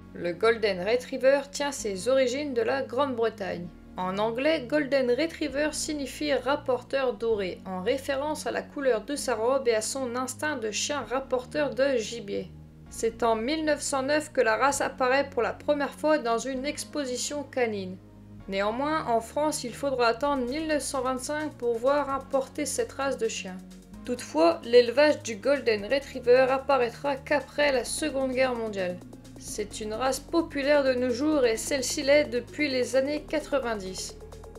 Le Golden Retriever tient ses origines de la Grande-Bretagne. En anglais, Golden Retriever signifie rapporteur doré, en référence à la couleur de sa robe et à son instinct de chien rapporteur de gibier. C'est en 1909 que la race apparaît pour la première fois dans une exposition canine. Néanmoins, en France, il faudra attendre 1925 pour voir importer cette race de chien. Toutefois, l'élevage du Golden Retriever apparaîtra qu'après la Seconde Guerre mondiale. C'est une race populaire de nos jours et celle-ci l'est depuis les années 90.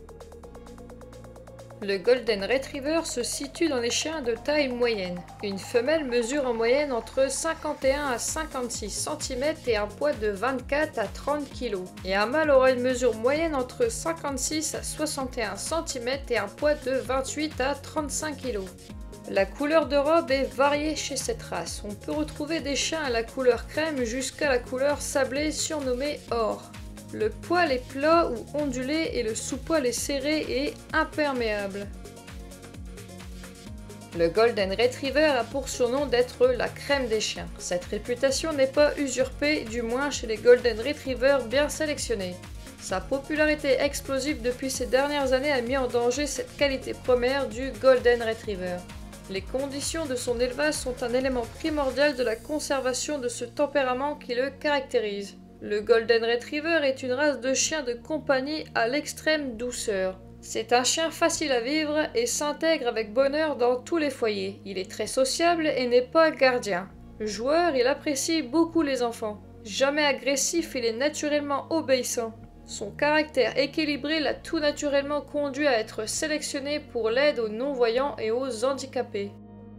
Le Golden Retriever se situe dans les chiens de taille moyenne. Une femelle mesure en moyenne entre 51 à 56 cm et un poids de 24 à 30 kg. Et un mâle aura une mesure moyenne entre 56 à 61 cm et un poids de 28 à 35 kg. La couleur de robe est variée chez cette race. On peut retrouver des chiens à la couleur crème jusqu'à la couleur sablée surnommée or. Le poil est plat ou ondulé et le sous-poil est serré et imperméable. Le Golden Retriever a pour surnom d'être la crème des chiens. Cette réputation n'est pas usurpée, du moins chez les Golden Retriever bien sélectionnés. Sa popularité explosive depuis ces dernières années a mis en danger cette qualité première du Golden Retriever. Les conditions de son élevage sont un élément primordial de la conservation de ce tempérament qui le caractérise. Le Golden Retriever est une race de chien de compagnie à l'extrême douceur. C'est un chien facile à vivre et s'intègre avec bonheur dans tous les foyers. Il est très sociable et n'est pas gardien. Joueur, il apprécie beaucoup les enfants. Jamais agressif, il est naturellement obéissant. Son caractère équilibré l'a tout naturellement conduit à être sélectionné pour l'aide aux non-voyants et aux handicapés.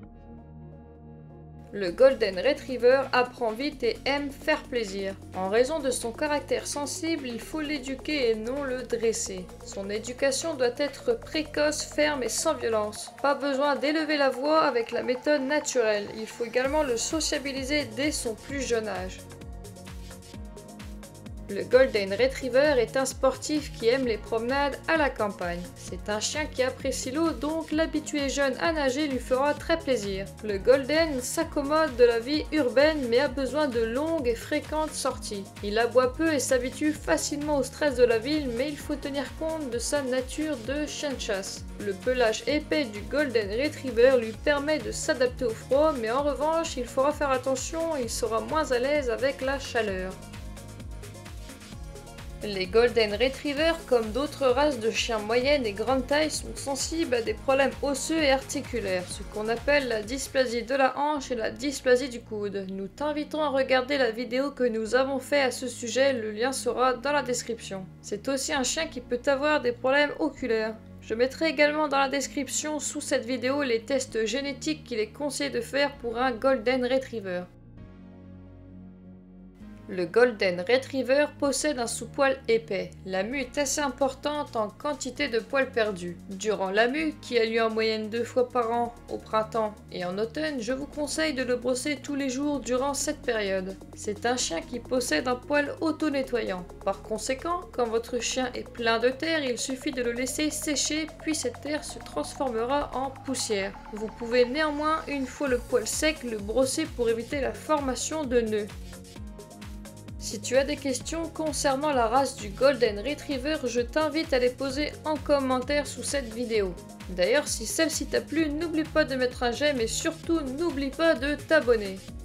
Le Golden Retriever apprend vite et aime faire plaisir. En raison de son caractère sensible, il faut l'éduquer et non le dresser. Son éducation doit être précoce, ferme et sans violence. Pas besoin d'élever la voix avec la méthode naturelle. Il faut également le sociabiliser dès son plus jeune âge. Le Golden Retriever est un sportif qui aime les promenades à la campagne. C'est un chien qui apprécie l'eau, donc l'habituer jeune à nager lui fera très plaisir. Le Golden s'accommode de la vie urbaine mais a besoin de longues et fréquentes sorties. Il aboie peu et s'habitue facilement au stress de la ville, mais il faut tenir compte de sa nature de chien de chasse. Le pelage épais du Golden Retriever lui permet de s'adapter au froid, mais en revanche, il faudra faire attention, il sera moins à l'aise avec la chaleur. Les Golden Retriever, comme d'autres races de chiens moyenne et grande taille, sont sensibles à des problèmes osseux et articulaires, ce qu'on appelle la dysplasie de la hanche et la dysplasie du coude. Nous t'invitons à regarder la vidéo que nous avons fait à ce sujet, le lien sera dans la description. C'est aussi un chien qui peut avoir des problèmes oculaires. Je mettrai également dans la description sous cette vidéo les tests génétiques qu'il est conseillé de faire pour un Golden Retriever. Le Golden Retriever possède un sous-poil épais. La mue est assez importante en quantité de poils perdus. Durant la mue, qui a lieu en moyenne 2 fois par an, au printemps et en automne, je vous conseille de le brosser tous les jours durant cette période. C'est un chien qui possède un poil auto-nettoyant. Par conséquent, quand votre chien est plein de terre, il suffit de le laisser sécher, puis cette terre se transformera en poussière. Vous pouvez néanmoins, une fois le poil sec, le brosser pour éviter la formation de nœuds. Si tu as des questions concernant la race du Golden Retriever, je t'invite à les poser en commentaire sous cette vidéo. D'ailleurs, si celle-ci t'a plu, n'oublie pas de mettre un j'aime et surtout n'oublie pas de t'abonner.